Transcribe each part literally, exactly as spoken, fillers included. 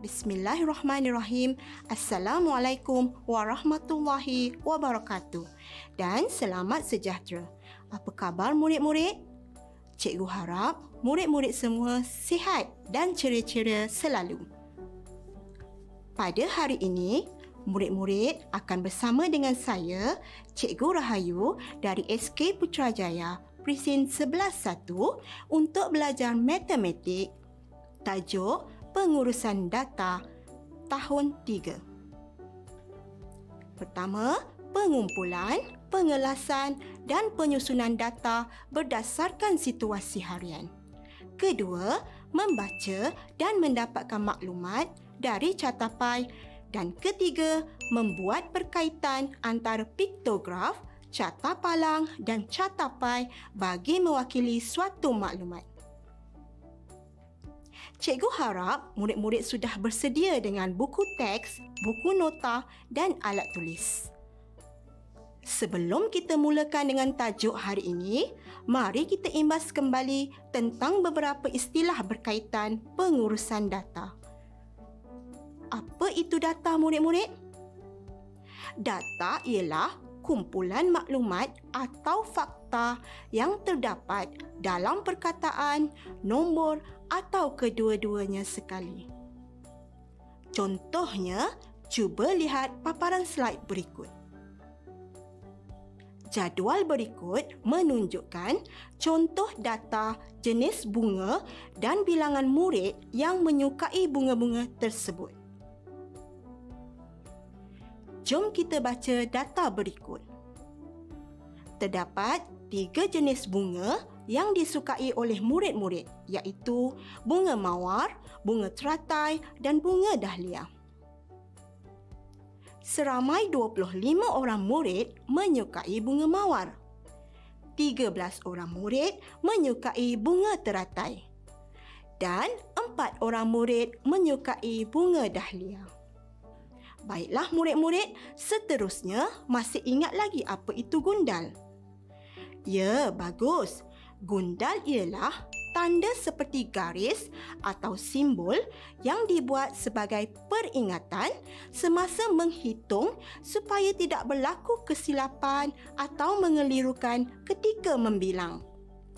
Bismillahirrahmanirrahim. Assalamualaikum warahmatullahi wabarakatuh. Dan selamat sejahtera. Apa khabar murid-murid? Cikgu harap murid-murid semua sihat dan ceria-ceria selalu. Pada hari ini, murid-murid akan bersama dengan saya, Cikgu Rahayu dari S K Putrajaya Presin sebelas satu untuk belajar matematik tajuk pengurusan data tahun tiga. Pertama, pengumpulan, pengelasan dan penyusunan data berdasarkan situasi harian. Kedua, membaca dan mendapatkan maklumat dari catapai. Dan ketiga, membuat perkaitan antara piktograf, catapalang dan catapai bagi mewakili suatu maklumat. Cikgu harap murid-murid sudah bersedia dengan buku teks, buku nota dan alat tulis. Sebelum kita mulakan dengan tajuk hari ini, mari kita imbas kembali tentang beberapa istilah berkaitan pengurusan data. Apa itu data, murid-murid? Data ialah kumpulan maklumat atau fakta yang terdapat dalam perkataan, nombor atau kedua-duanya sekali. Contohnya, cuba lihat paparan slide berikut. Jadual berikut menunjukkan contoh data jenis bunga dan bilangan murid yang menyukai bunga-bunga tersebut. Jom kita baca data berikut. Terdapat tiga jenis bunga yang disukai oleh murid-murid, iaitu bunga mawar, bunga teratai dan bunga dahlia. Seramai dua puluh lima orang murid menyukai bunga mawar. tiga belas orang murid menyukai bunga teratai. Dan empat orang murid menyukai bunga dahlia. Baiklah murid-murid, seterusnya masih ingat lagi apa itu gundal? Ya, bagus. Gundal ialah tanda seperti garis atau simbol yang dibuat sebagai peringatan semasa menghitung supaya tidak berlaku kesilapan atau mengelirukan ketika membilang.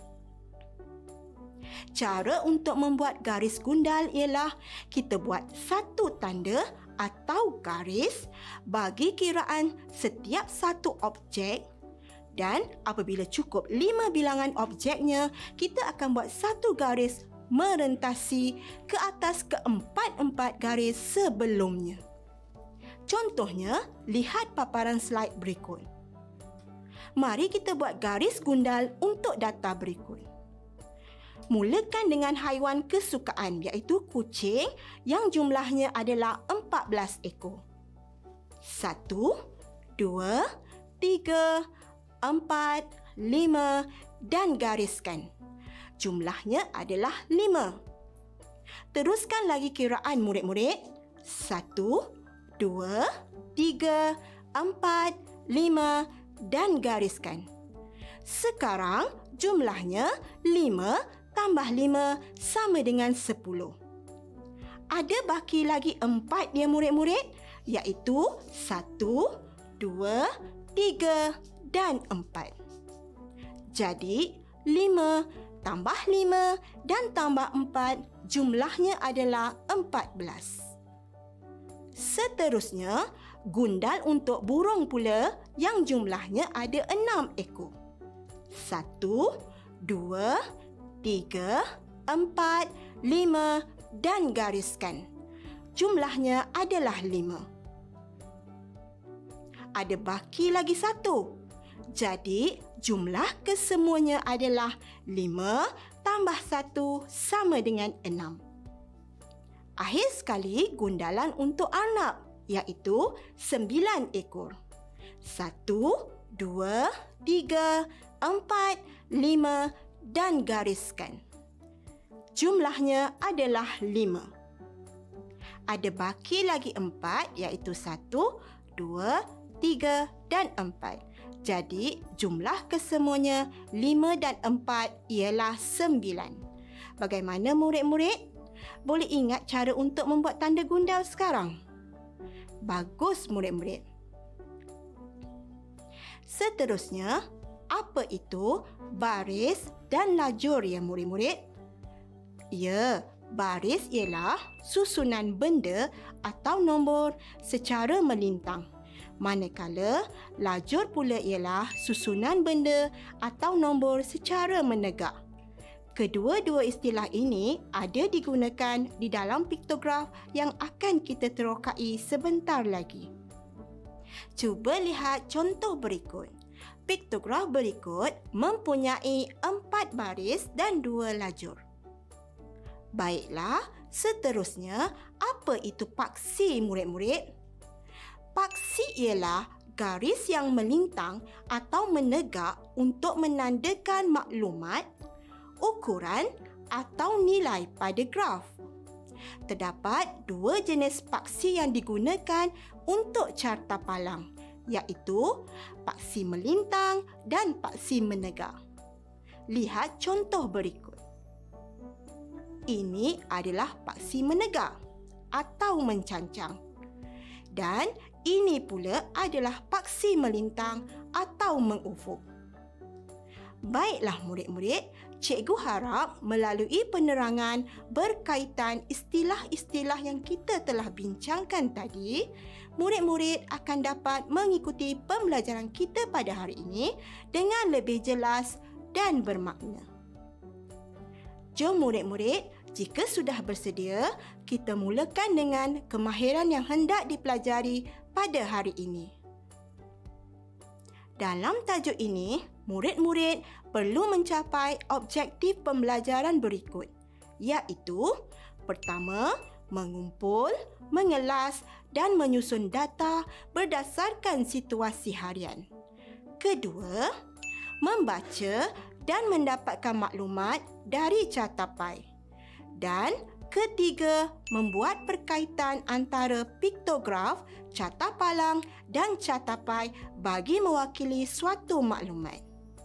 Cara untuk membuat garis gundal ialah kita buat satu tanda atau garis bagi kiraan setiap satu objek. Dan apabila cukup lima bilangan objeknya, kita akan buat satu garis merentasi ke atas keempat-empat garis sebelumnya. Contohnya, lihat paparan slide berikut. Mari kita buat garis gundal untuk data berikut. Mulakan dengan haiwan kesukaan iaitu kucing yang jumlahnya adalah empat belas ekor. Satu, dua, tiga, empat, lima dan gariskan. Jumlahnya adalah lima. Teruskan lagi kiraan murid-murid. Satu, dua, tiga, empat, lima dan gariskan. Sekarang jumlahnya lima tambah lima sama dengan sepuluh. Ada baki lagi empat ya murid-murid, iaitu satu, dua, tiga dan empat. Jadi, lima tambah lima dan tambah empat jumlahnya adalah empat belas. Seterusnya, gundal untuk burung pula yang jumlahnya ada enam ekor. Satu, dua, tiga, empat, lima dan gariskan. Jumlahnya adalah lima. Ada baki lagi satu. Jadi, jumlah kesemuanya adalah lima tambah satu sama dengan enam. Akhir sekali, gundalan untuk arnab, iaitu sembilan ekor. Satu, dua, tiga, empat, lima dan gariskan. Jumlahnya adalah lima. Ada baki lagi empat, iaitu satu, dua, tiga dan empat. Jadi, jumlah kesemuanya lima dan empat ialah sembilan. Bagaimana murid-murid? Boleh ingat cara untuk membuat tanda gundal sekarang? Bagus murid-murid. Seterusnya, apa itu baris dan lajur ya murid-murid? Ya, baris ialah susunan benda atau nombor secara melintang. Manakala lajur pula ialah susunan benda atau nombor secara menegak. Kedua-dua istilah ini ada digunakan di dalam piktograf yang akan kita terokai sebentar lagi. Cuba lihat contoh berikut. Piktograf berikut mempunyai empat baris dan dua lajur. Baiklah, seterusnya, apa itu paksi murid-murid? Paksi ialah garis yang melintang atau menegak untuk menandakan maklumat, ukuran atau nilai pada graf. Terdapat dua jenis paksi yang digunakan untuk carta palang, iaitu paksi melintang dan paksi menegak. Lihat contoh berikut. Ini adalah paksi menegak atau mencancang. Dan ini pula adalah paksi melintang atau mengufuk. Baiklah murid-murid, cikgu harap melalui penerangan berkaitan istilah-istilah yang kita telah bincangkan tadi, murid-murid akan dapat mengikuti pembelajaran kita pada hari ini dengan lebih jelas dan bermakna. Jom murid-murid, jika sudah bersedia, kita mulakan dengan kemahiran yang hendak dipelajari pada hari ini. Dalam tajuk ini, murid-murid perlu mencapai objektif pembelajaran berikut, iaitu pertama, mengumpul, mengelas dan menyusun data berdasarkan situasi harian. Kedua, membaca dan mendapatkan maklumat dari catapai. Dan ketiga, membuat perkaitan antara piktograf, carta palang dan catapai bagi mewakili suatu maklumat.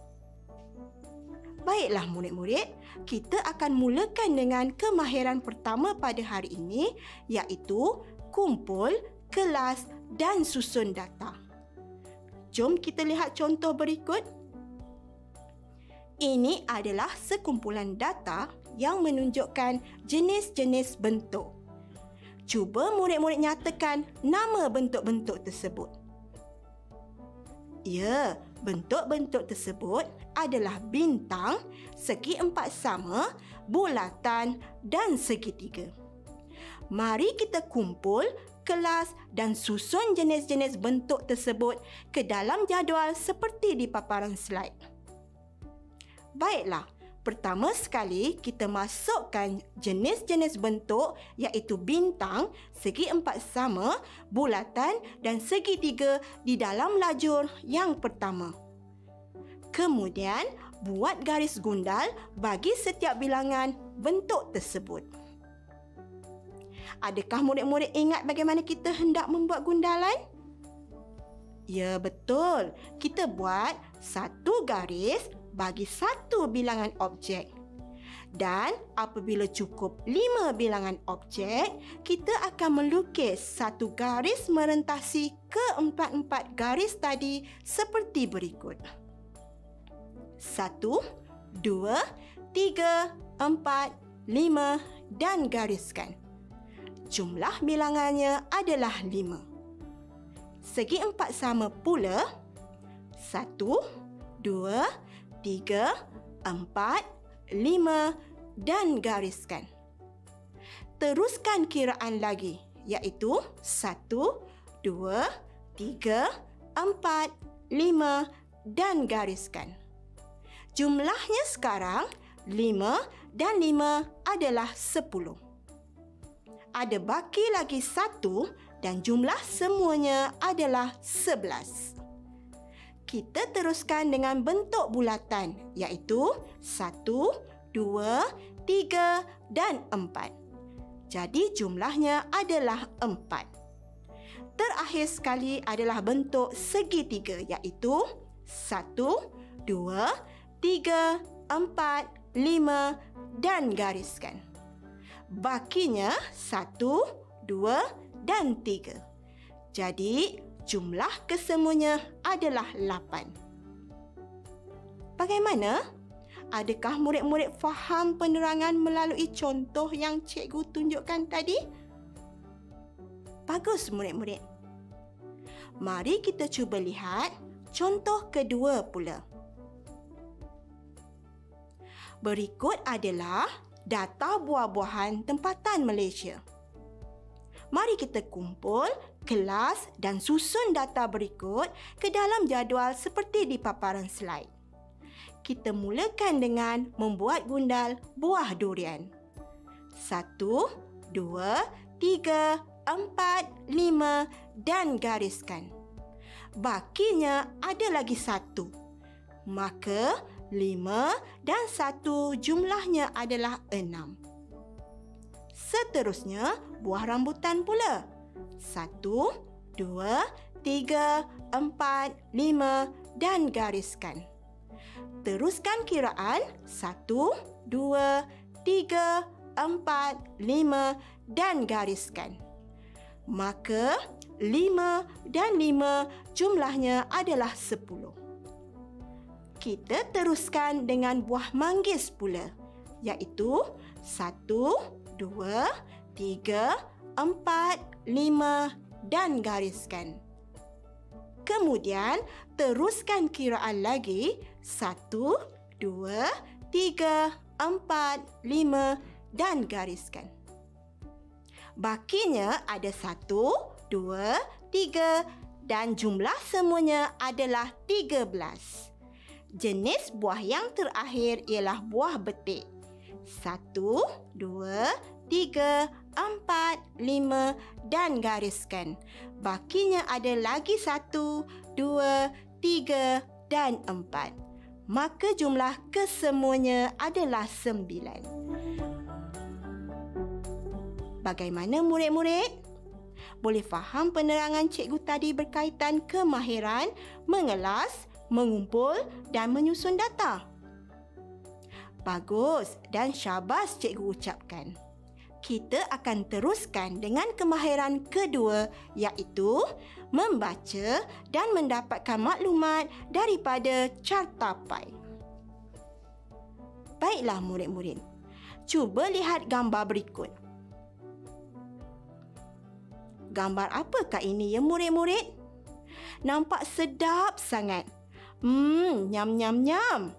Baiklah murid-murid, kita akan mulakan dengan kemahiran pertama pada hari ini, iaitu kumpul, kelas dan susun data. Jom kita lihat contoh berikut. Ini adalah sekumpulan data yang menunjukkan jenis-jenis bentuk. Cuba murid-murid nyatakan nama bentuk-bentuk tersebut. Ya, bentuk-bentuk tersebut adalah bintang, segi empat sama, bulatan dan segitiga. Mari kita kumpul, kelas dan susun jenis-jenis bentuk tersebut ke dalam jadual seperti di paparan slide. Baiklah, pertama sekali kita masukkan jenis-jenis bentuk iaitu bintang, segi empat sama, bulatan dan segitiga di dalam lajur yang pertama. Kemudian, buat garis gundal bagi setiap bilangan bentuk tersebut. Adakah murid-murid ingat bagaimana kita hendak membuat gundalan? Ya, betul. Kita buat satu garis bagi satu bilangan objek. Dan apabila cukup lima bilangan objek, kita akan melukis satu garis merentasi keempat-empat garis tadi seperti berikut. Satu, dua, tiga, empat, lima dan gariskan. Jumlah bilangannya adalah lima. Segi empat sama pula. Satu, dua, tiga, empat, lima dan gariskan. Teruskan kiraan lagi, iaitu satu, dua, tiga, empat, lima dan gariskan. Jumlahnya sekarang lima dan lima adalah sepuluh. Ada baki lagi satu dan jumlah semuanya adalah sebelas. Kita teruskan dengan bentuk bulatan, iaitu satu, dua, tiga dan empat. Jadi jumlahnya adalah empat. Terakhir sekali adalah bentuk segitiga, iaitu satu, dua, tiga, empat, lima dan gariskan. Bakinya satu, dua dan tiga. Jadi, jumlah kesemuanya adalah lapan. Bagaimana? Adakah murid-murid faham penerangan melalui contoh yang cikgu tunjukkan tadi? Bagus murid-murid. Mari kita cuba lihat contoh kedua pula. Berikut adalah data buah-buahan tempatan Malaysia. Mari kita kumpul, kelas dan susun data berikut ke dalam jadual seperti di paparan slide. Kita mulakan dengan membuat gundal buah durian. Satu, dua, tiga, empat, lima dan gariskan. Bakinya ada lagi satu. Maka lima dan satu jumlahnya adalah enam. Seterusnya, buah rambutan pula. Satu, dua, tiga, empat, lima dan gariskan. Teruskan kiraan satu, dua, tiga, empat, lima dan gariskan. Maka lima dan lima jumlahnya adalah sepuluh. Kita teruskan dengan buah manggis pula, iaitu satu, dua, tiga, empat, lima dan gariskan. Kemudian, teruskan kiraan lagi satu, dua, tiga, empat, lima dan gariskan. Bakinya ada satu, dua, tiga dan jumlah semuanya adalah tiga belas. Jenis buah yang terakhir ialah buah betik. Satu, dua, tiga, empat, lima dan gariskan. Bakinya ada lagi satu, dua, tiga dan empat. Maka jumlah kesemuanya adalah sembilan. Bagaimana murid-murid? Boleh faham penerangan cikgu tadi berkaitan kemahiran mengelas, mengumpul dan menyusun data? Bagus dan syabas cikgu ucapkan. Kita akan teruskan dengan kemahiran kedua, iaitu membaca dan mendapatkan maklumat daripada carta pai. Baiklah murid-murid, cuba lihat gambar berikut. Gambar apakah ini ya murid-murid? Nampak sedap sangat. Hmm, nyam-nyam-nyam.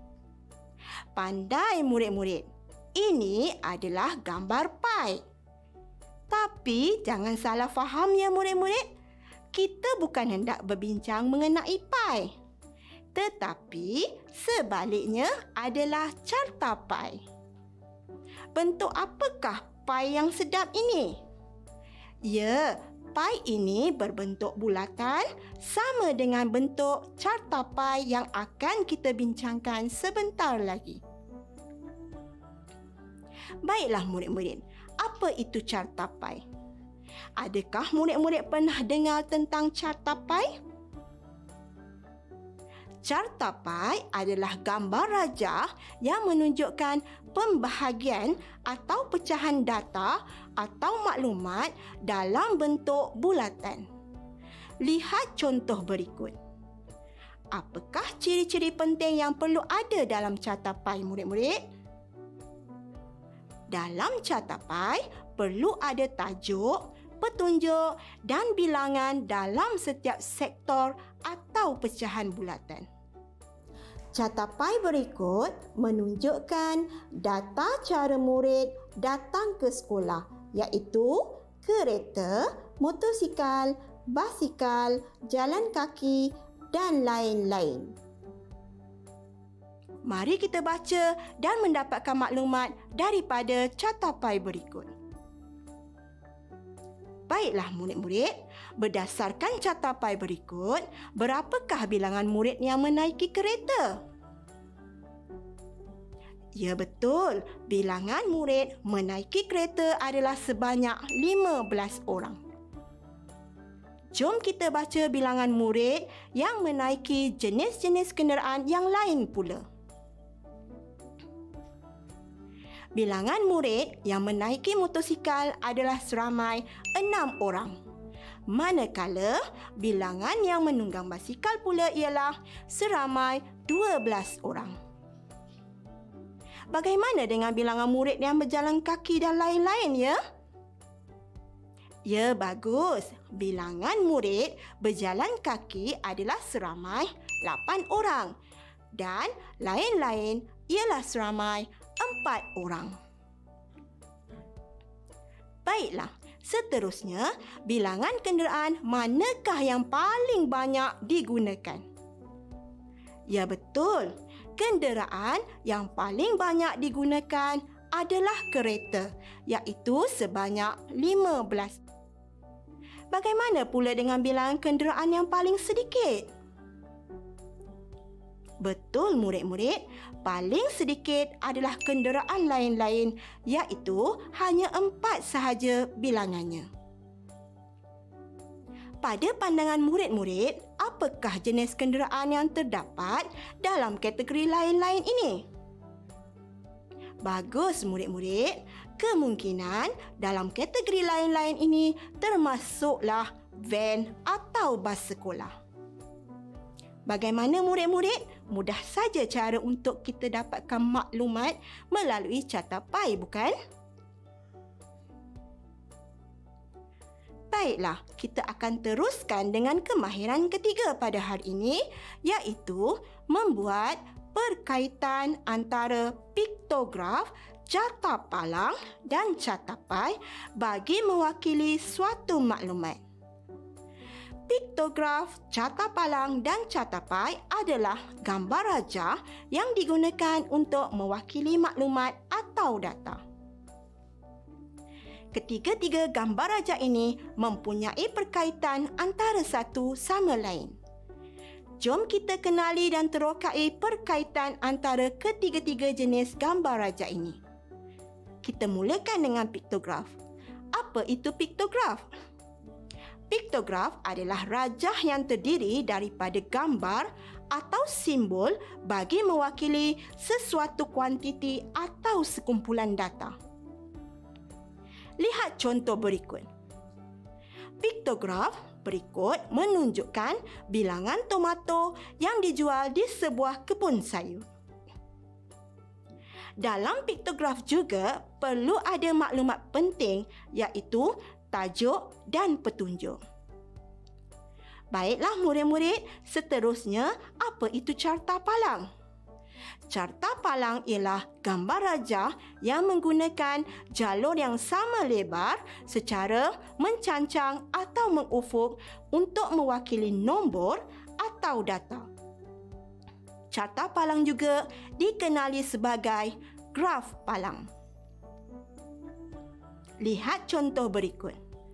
Pandai murid-murid. Ini adalah gambar pai. Tapi jangan salah faham ya murid-murid. Kita bukan hendak berbincang mengenai pai. Tetapi sebaliknya adalah carta pai. Bentuk apakah pai yang sedap ini? Ya, pai ini berbentuk bulatan sama dengan bentuk carta pai yang akan kita bincangkan sebentar lagi. Baiklah murid-murid, apa itu carta pai? Adakah murid-murid pernah dengar tentang carta pai? Carta pai adalah gambar rajah yang menunjukkan pembahagian atau pecahan data atau maklumat dalam bentuk bulatan. Lihat contoh berikut. Apakah ciri-ciri penting yang perlu ada dalam carta pai murid-murid? Dalam carta pai perlu ada tajuk, petunjuk dan bilangan dalam setiap sektor atau pecahan bulatan. Carta pai berikut menunjukkan data cara murid datang ke sekolah, iaitu kereta, motosikal, basikal, jalan kaki dan lain-lain. Mari kita baca dan mendapatkan maklumat daripada carta pai berikut. Baiklah murid-murid, berdasarkan carta pai berikut, berapakah bilangan murid yang menaiki kereta? Ya betul, bilangan murid menaiki kereta adalah sebanyak lima belas orang. Jom kita baca bilangan murid yang menaiki jenis-jenis kenderaan yang lain pula. bilangan murid yang menaiki motosikal adalah seramai enam orang. Manakala bilangan yang menunggang basikal pula ialah seramai dua belas orang. Bagaimana dengan bilangan murid yang berjalan kaki dan lain-lain ya? Ya, bagus. Bilangan murid berjalan kaki adalah seramai lapan orang dan lain-lain ialah seramai empat orang. Baiklah, seterusnya bilangan kenderaan manakah yang paling banyak digunakan? Ya, betul. Kenderaan yang paling banyak digunakan adalah kereta, iaitu sebanyak lima belas. Bagaimana pula dengan bilangan kenderaan yang paling sedikit? Betul murid-murid, paling sedikit adalah kenderaan lain-lain, iaitu hanya empat sahaja bilangannya. Pada pandangan murid-murid, apakah jenis kenderaan yang terdapat dalam kategori lain-lain ini? Bagus murid-murid, kemungkinan dalam kategori lain-lain ini termasuklah van atau bas sekolah. Bagaimana murid-murid? Mudah saja cara untuk kita dapatkan maklumat melalui catapai, bukan? Baiklah, kita akan teruskan dengan kemahiran ketiga pada hari ini, iaitu membuat perkaitan antara piktograf, carta palang dan catapai bagi mewakili suatu maklumat. Piktograf, carta palang dan catapai adalah gambar rajah yang digunakan untuk mewakili maklumat atau data. Ketiga-tiga gambar rajah ini mempunyai perkaitan antara satu sama lain. Jom kita kenali dan terokai perkaitan antara ketiga-tiga jenis gambar rajah ini. Kita mulakan dengan piktograf. Apa itu piktograf? Piktograf adalah rajah yang terdiri daripada gambar atau simbol bagi mewakili sesuatu kuantiti atau sekumpulan data. Lihat contoh berikut. Piktograf berikut menunjukkan bilangan tomato yang dijual di sebuah kebun sayur. Dalam piktograf juga perlu ada maklumat penting iaitu tajuk dan petunjuk. Baiklah murid-murid, seterusnya apa itu carta palang? Carta palang ialah gambar rajah yang menggunakan jalur yang sama lebar secara mencancang atau mengufuk untuk mewakili nombor atau data. Carta palang juga dikenali sebagai graf palang. Lihat contoh berikut.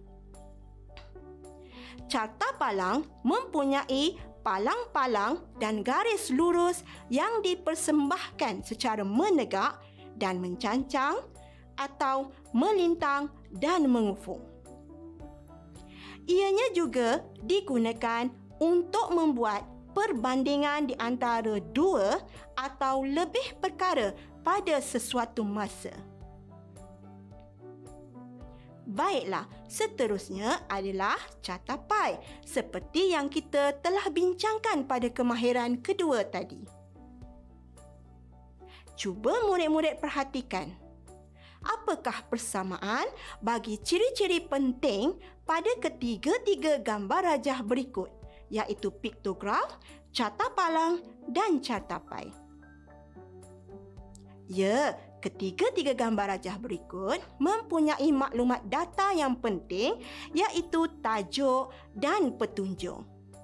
Carta palang mempunyai palang-palang dan garis lurus yang dipersembahkan secara menegak dan mencancang atau melintang dan mengufuk. Ianya juga digunakan untuk membuat perbandingan di antara dua atau lebih perkara pada sesuatu masa. Baiklah, seterusnya adalah catapai seperti yang kita telah bincangkan pada kemahiran kedua tadi. Cuba murid-murid perhatikan. Apakah persamaan bagi ciri-ciri penting pada ketiga-tiga gambar rajah berikut, iaitu piktograf, carta palang dan catapai? Ya, ketiga-tiga gambar rajah berikut mempunyai maklumat data yang penting iaitu tajuk dan petunjuk.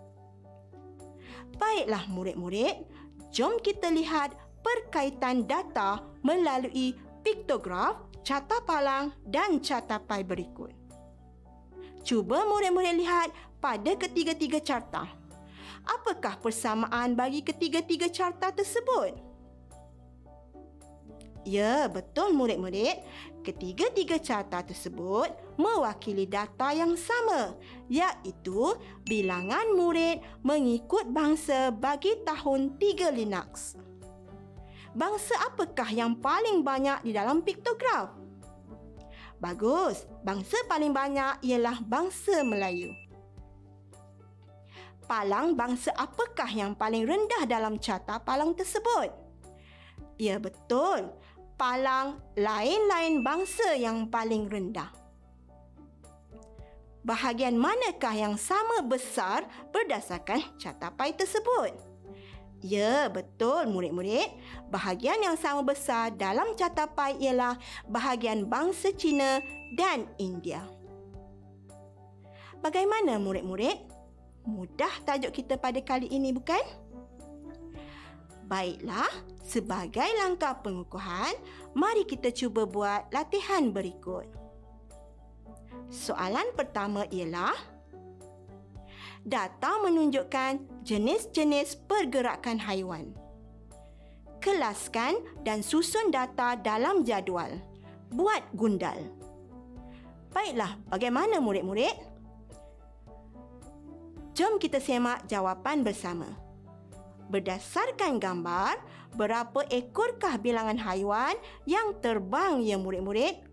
Baiklah murid-murid, jom kita lihat perkaitan data melalui piktograf, carta palang dan catapai berikut. Cuba murid-murid lihat pada ketiga-tiga carta. Apakah persamaan bagi ketiga-tiga carta tersebut? Ya, betul murid-murid. Ketiga-tiga carta tersebut mewakili data yang sama, iaitu bilangan murid mengikut bangsa bagi tahun tiga Linux. bangsa apakah yang paling banyak di dalam piktograf? Bagus, bangsa paling banyak ialah bangsa Melayu. Palang bangsa apakah yang paling rendah dalam carta palang tersebut? Ya, betul. Palang lain-lain bangsa yang paling rendah. Bahagian manakah yang sama besar berdasarkan carta pai tersebut? Ya, betul murid-murid. Bahagian yang sama besar dalam carta pai ialah bahagian bangsa Cina dan India. Bagaimana murid-murid? Mudah tajuk kita pada kali ini, bukan? Baiklah, sebagai langkah pengukuhan, mari kita cuba buat latihan berikut. Soalan pertama ialah, data menunjukkan jenis-jenis pergerakan haiwan. Kelaskan dan susun data dalam jadual. Buat gundal. Baiklah, bagaimana murid-murid? Jom kita semak jawapan bersama. Berdasarkan gambar, berapa ekorkah bilangan haiwan yang terbang ya murid-murid?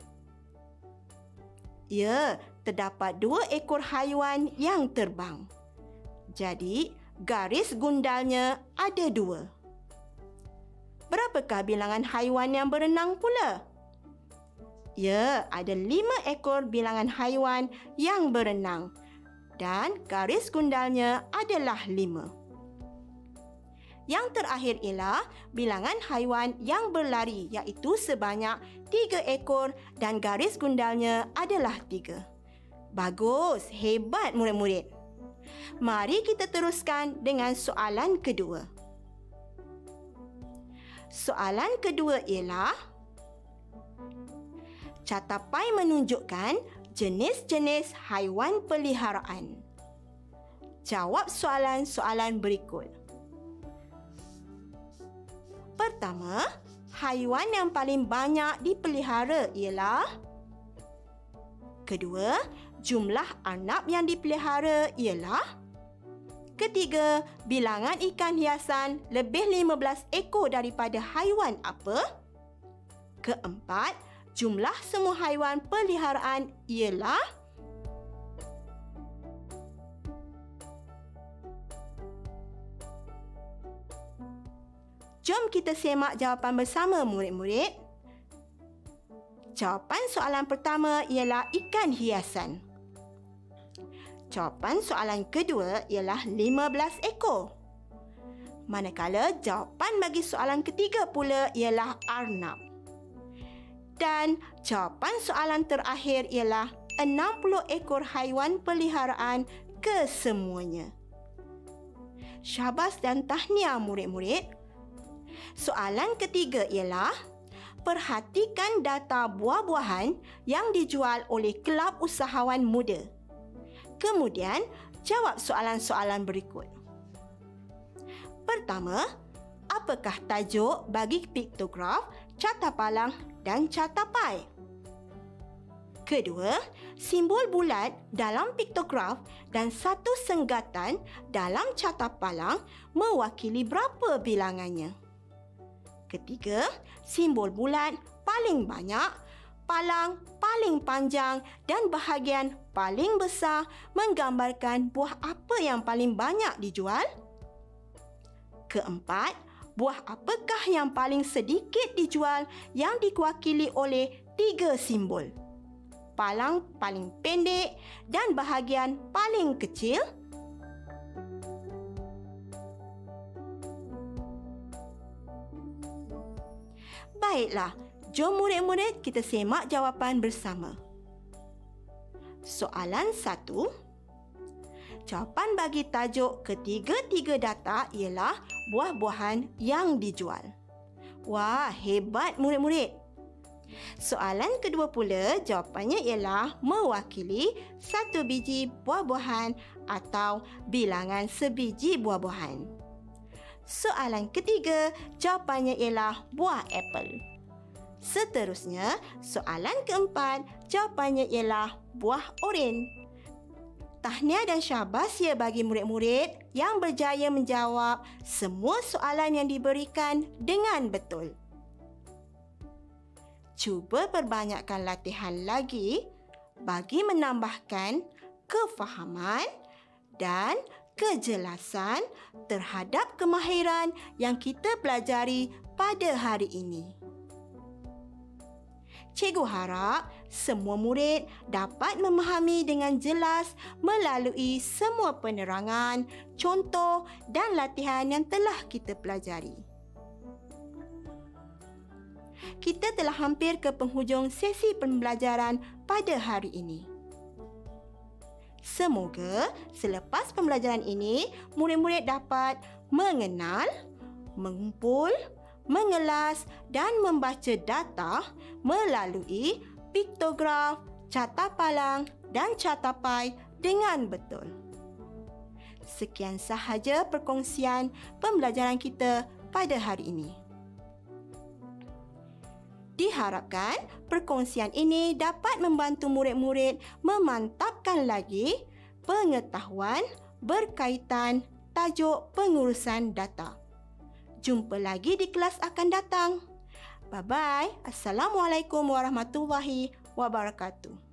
Ya, terdapat dua ekor haiwan yang terbang. Jadi, garis gundalnya ada dua. Berapakah bilangan haiwan yang berenang pula? Ya, ada lima ekor bilangan haiwan yang berenang. Dan garis gundalnya adalah lima. Yang terakhir ialah bilangan haiwan yang berlari iaitu sebanyak tiga ekor dan garis gundalnya adalah tiga. Bagus, hebat murid-murid. Mari kita teruskan dengan soalan kedua. Soalan kedua ialah, carta pai menunjukkan jenis-jenis haiwan peliharaan. Jawab soalan-soalan berikut. Pertama, haiwan yang paling banyak dipelihara ialah. Kedua, jumlah arnab yang dipelihara ialah. Ketiga, bilangan ikan hiasan lebih lima belas ekor daripada haiwan apa? Keempat, jumlah semua haiwan peliharaan ialah. Jom kita semak jawapan bersama murid-murid. Jawapan soalan pertama ialah ikan hiasan. Jawapan soalan kedua ialah lima belas ekor. Manakala jawapan bagi soalan ketiga pula ialah arnab. Dan jawapan soalan terakhir ialah enam puluh ekor haiwan peliharaan kesemuanya. Syabas dan tahniah murid-murid. Soalan ketiga ialah, perhatikan data buah-buahan yang dijual oleh kelab usahawan muda. Kemudian, jawab soalan-soalan berikut. Pertama, apakah tajuk bagi piktograf, carta palang dan carta pai? Kedua, simbol bulat dalam piktograf dan satu senggatan dalam carta palang mewakili berapa bilangannya? Ketiga, simbol bulat paling banyak, palang paling panjang dan bahagian paling besar menggambarkan buah apa yang paling banyak dijual? Keempat, buah apakah yang paling sedikit dijual yang diwakili oleh tiga simbol? Palang paling pendek dan bahagian paling kecil? Baiklah, jom murid-murid kita semak jawapan bersama. Soalan satu. Jawapan bagi tajuk ketiga-tiga data ialah buah-buahan yang dijual. Wah, hebat murid-murid. Soalan kedua pula, jawapannya ialah mewakili satu biji buah-buahan atau bilangan sebiji buah-buahan. Soalan ketiga, jawapannya ialah buah apel. Seterusnya, soalan keempat, jawapannya ialah buah oren. Tahniah dan syabas ya bagi murid-murid yang berjaya menjawab semua soalan yang diberikan dengan betul. Cuba perbanyakkan latihan lagi bagi menambahkan kefahaman dan kejelasan terhadap kemahiran yang kita pelajari pada hari ini. Cikgu harap semua murid dapat memahami dengan jelas melalui semua penerangan, contoh dan latihan yang telah kita pelajari. Kita telah hampir ke penghujung sesi pembelajaran pada hari ini. Semoga selepas pembelajaran ini, murid-murid dapat mengenal, mengumpul, mengelas dan membaca data melalui piktograf, carta palang dan carta pai dengan betul. Sekian sahaja perkongsian pembelajaran kita pada hari ini. Diharapkan perkongsian ini dapat membantu murid-murid memantapkan lagi pengetahuan berkaitan tajuk pengurusan data. Jumpa lagi di kelas akan datang. Bye-bye. Assalamualaikum warahmatullahi wabarakatuh.